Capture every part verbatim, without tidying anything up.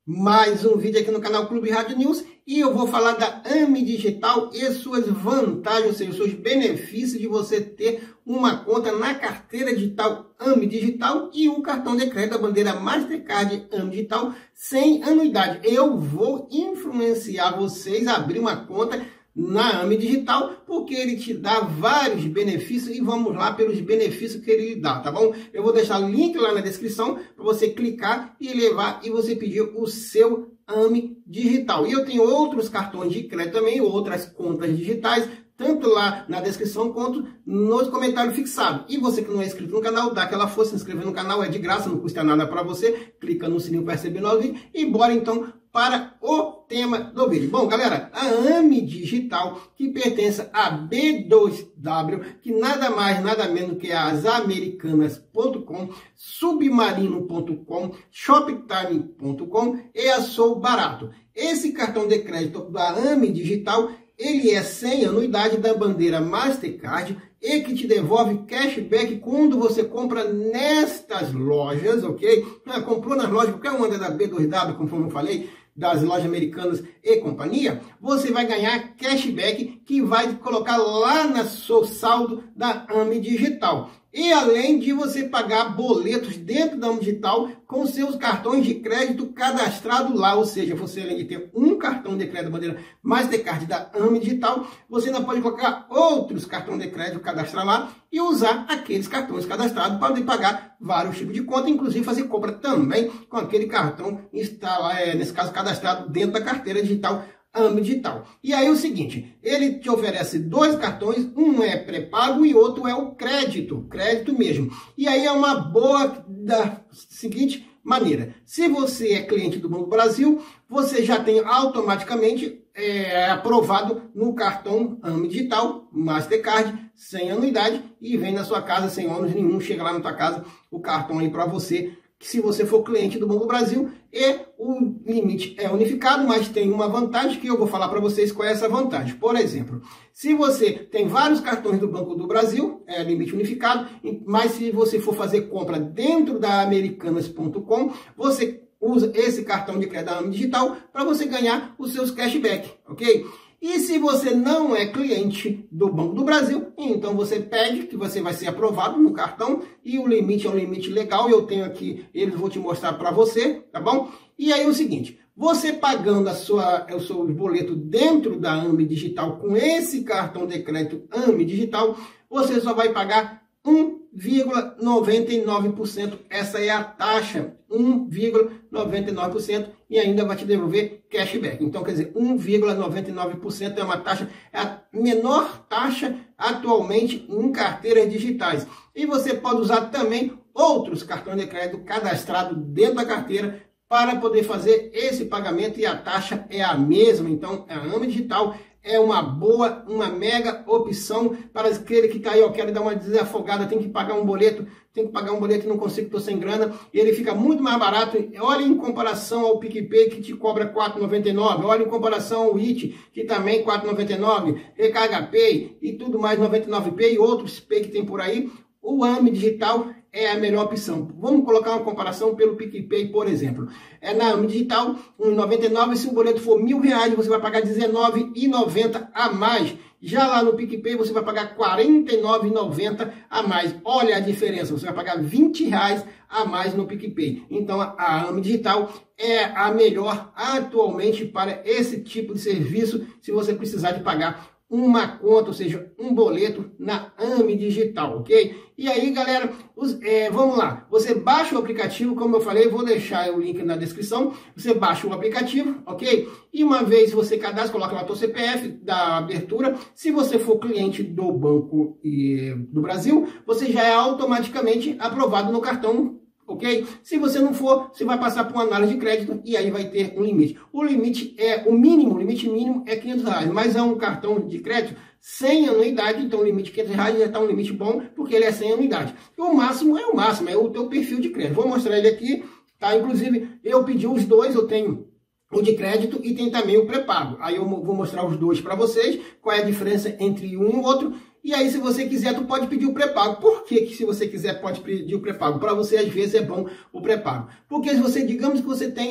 Mais um vídeo aqui no canal Clube Rádio News e eu vou falar da AME Digital e suas vantagens, ou seja, os seus benefícios de você ter uma conta na carteira digital AME Digital e o cartão de crédito da bandeira Mastercard AME Digital sem anuidade. Eu vou influenciar vocês a abrir uma conta na AME Digital, porque ele te dá vários benefícios e vamos lá pelos benefícios que ele dá, tá bom? Eu vou deixar o link lá na descrição para você clicar e levar e você pedir o seu AME Digital. E eu tenho outros cartões de crédito também, outras contas digitais, tanto lá na descrição quanto nos comentários fixados. E você que não é inscrito no canal, dá aquela força, se inscrever no canal, é de graça, não custa nada para você. Clica no sininho para receber novos vídeos e bora então para o tema do vídeo. Bom, galera, a AME Digital, que pertence a B dois W, que nada mais, nada menos que as Americanas ponto com, Submarino ponto com, Shoptime ponto com e a Sou Barato. Esse cartão de crédito da AME Digital, ele é sem anuidade da bandeira Mastercard e que te devolve cashback quando você compra nestas lojas, ok? Ah, comprou nas lojas, qualquer uma da B dois W, conforme eu falei, das lojas Americanas e companhia, você vai ganhar cashback que vai colocar lá no seu saldo da AME Digital. E além de você pagar boletos dentro da AME Digital com seus cartões de crédito cadastrados lá, ou seja, você além de ter um cartão de crédito bandeira Mastercard da AME Digital, você ainda pode colocar outros cartões de crédito cadastrar lá e usar aqueles cartões cadastrados para poder pagar vários tipos de conta, inclusive fazer compra também com aquele cartão está lá, é, nesse caso cadastrado dentro da carteira digital AME Digital. E aí o seguinte, ele te oferece dois cartões, um é pré-pago e outro é o crédito, crédito mesmo. E aí é uma boa da seguinte maneira, se você é cliente do Banco do Brasil, você já tem automaticamente é, aprovado no cartão AME Digital, Mastercard, sem anuidade e vem na sua casa sem ônus nenhum, chega lá na tua casa o cartão aí para você, que se você for cliente do Banco do Brasil, e o limite é unificado, mas tem uma vantagem que eu vou falar para vocês qual é essa vantagem. Por exemplo, se você tem vários cartões do Banco do Brasil, é limite unificado, mas se você for fazer compra dentro da Americanas ponto com, você usa esse cartão de crédito da AME Digital para você ganhar os seus cashback, ok? E se você não é cliente do Banco do Brasil, então você pede que você vai ser aprovado no cartão e o limite é um limite legal. Eu tenho aqui, eles vou te mostrar para você, tá bom? E aí é o seguinte, você pagando a sua, o seu boleto dentro da AME Digital com esse cartão de crédito AME Digital, você só vai pagar um vírgula noventa e nove por cento. Essa é a taxa, um vírgula noventa e nove por cento, e ainda vai te devolver cashback. Então, quer dizer, um vírgula noventa e nove por cento é uma taxa, é a menor taxa atualmente em carteiras digitais. E você pode usar também outros cartões de crédito cadastrados dentro da carteira para poder fazer esse pagamento e a taxa é a mesma. Então, a AME Digital é uma boa, uma mega opção para aquele que está aí, ó, quero dar uma desafogada, tem que pagar um boleto, tem que pagar um boleto e não consigo, estou sem grana, e ele fica muito mais barato. Olha em comparação ao PicPay, que te cobra quatro reais e noventa e nove centavos, olha em comparação ao It, que também quatro reais e noventa e nove centavos, Recarga Pay e tudo mais, noventa e nove Pay, outros Pay que tem por aí, o AME Digital é a melhor opção. Vamos colocar uma comparação pelo PicPay, por exemplo. É na AME Digital, um real e noventa e nove centavos, se o boleto for mil reais, você vai pagar dezenove reais e noventa centavos a mais. Já lá no PicPay, você vai pagar quarenta e nove reais e noventa centavos a mais. Olha a diferença, você vai pagar vinte reais a mais no PicPay. Então, a AME Digital é a melhor atualmente para esse tipo de serviço, se você precisar de pagar uma conta, ou seja, um boleto na AME Digital, ok? E aí, galera, os, é, vamos lá. Você baixa o aplicativo, como eu falei, vou deixar o link na descrição. Você baixa o aplicativo, ok? E uma vez você cadastra, coloca lá o seu C P F da abertura. Se você for cliente do Banco e, do Brasil, você já é automaticamente aprovado no cartão, ok? Se você não for, você vai passar por uma análise de crédito e aí vai ter um limite. O limite é, o mínimo, o limite mínimo é quinhentos reais, mas é um cartão de crédito sem anuidade, então o limite de quinhentos reais já está um limite bom, porque ele é sem anuidade. E o máximo é o máximo, é o teu perfil de crédito. Vou mostrar ele aqui, tá? Inclusive, eu pedi os dois, eu tenho o de crédito e tem também o pré-pago. Aí eu vou mostrar os dois para vocês, qual é a diferença entre um e o outro. E aí, se você quiser, tu pode pedir o pré-pago. Por que que se você quiser, pode pedir o pré-pago? Para você, às vezes, é bom o pré-pago. Porque se você, digamos que você tem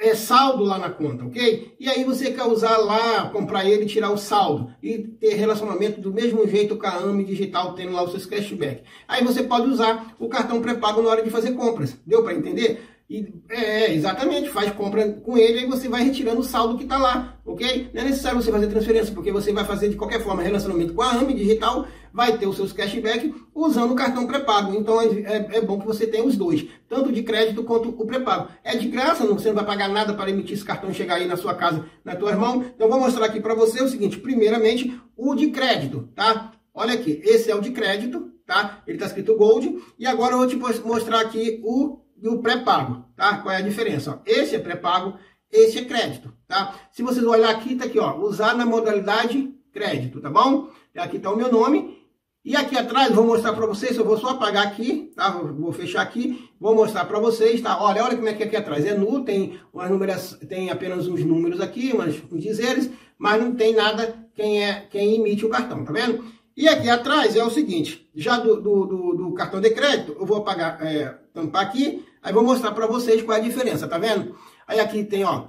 é, saldo lá na conta, ok? E aí você quer usar lá, comprar ele e tirar o saldo e ter relacionamento do mesmo jeito com a AME Digital, tendo lá os seus cashback. Aí você pode usar o cartão pré-pago na hora de fazer compras. Deu para entender? E, é, exatamente, faz compra com ele e você vai retirando o saldo que está lá, ok? Não é necessário você fazer transferência, porque você vai fazer de qualquer forma relacionamento com a AME Digital, vai ter os seus cashback usando o cartão pré-pago. Então é, é, é bom que você tenha os dois, tanto de crédito quanto o pré-pago. É de graça, não, você não vai pagar nada para emitir esse cartão e chegar aí na sua casa, nas tuas mãos. Então vou mostrar aqui para você o seguinte, primeiramente o de crédito, tá? Olha aqui, esse é o de crédito, tá? Ele está escrito Gold, e agora eu vou te mostrar aqui o e o pré-pago, tá? Qual é a diferença? Ó, esse é pré-pago, esse é crédito, tá? Se vocês olhar aqui, tá aqui, ó, usar na modalidade crédito, tá bom? Aqui tá o meu nome, e aqui atrás vou mostrar para vocês, eu vou só apagar aqui, tá? Vou, vou fechar aqui, vou mostrar para vocês, tá? Olha, olha como é que aqui atrás é nu, tem umas números, tem apenas uns números aqui, umas, uns dizeres, mas não tem nada quem é quem emite o cartão, tá vendo? E aqui atrás é o seguinte, já do, do, do, do cartão de crédito, eu vou apagar, é, tampar aqui, aí vou mostrar para vocês qual é a diferença, tá vendo? Aí aqui tem, ó,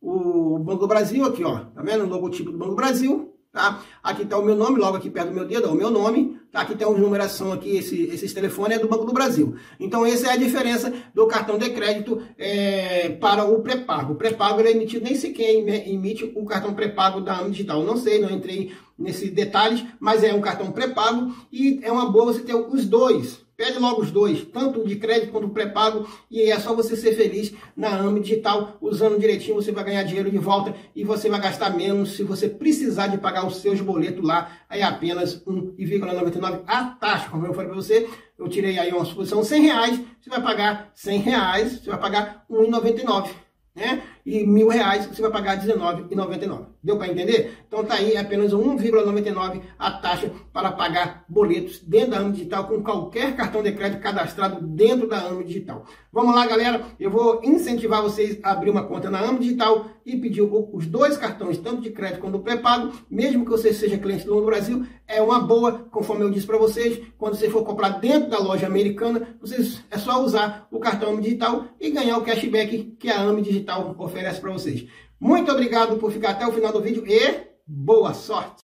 o Banco do Brasil, aqui, ó, tá vendo? O logotipo do Banco do Brasil, tá? Aqui tá o meu nome, logo aqui perto do meu dedo, é o meu nome, tá? Aqui tem uma numeração aqui, esse, esses telefones é do Banco do Brasil. Então essa é a diferença do cartão de crédito é, para o pré-pago. O pré-pago ele é emitido, nem sequer emite o cartão pré-pago da AME Digital. Não sei, não entrei nesses detalhes, mas é um cartão pré-pago e é uma boa você ter os dois. Pede logo os dois, tanto o de crédito quanto o pré-pago, e é só você ser feliz na AME Digital, usando direitinho, você vai ganhar dinheiro de volta e você vai gastar menos se você precisar de pagar os seus boletos lá, é apenas um vírgula noventa e nove a taxa, como eu falei para você, eu tirei aí uma suposição cem reais, você vai pagar cem reais, você vai pagar um vírgula noventa e nove, né? E mil reais você vai pagar dezenove vírgula noventa e nove. Deu para entender? Então tá aí, é apenas um vírgula noventa e nove a taxa para pagar boletos dentro da AME Digital com qualquer cartão de crédito cadastrado dentro da AME Digital. Vamos lá, galera, eu vou incentivar vocês a abrir uma conta na AME Digital e pedir os dois cartões, tanto de crédito quanto pré-pago, mesmo que você seja cliente do Banco do Brasil, é uma boa, conforme eu disse para vocês, quando você for comprar dentro da loja americana, vocês, é só usar o cartão AME Digital e ganhar o cashback que a AME Digital oferece para vocês. Muito obrigado por ficar até o final do vídeo e boa sorte!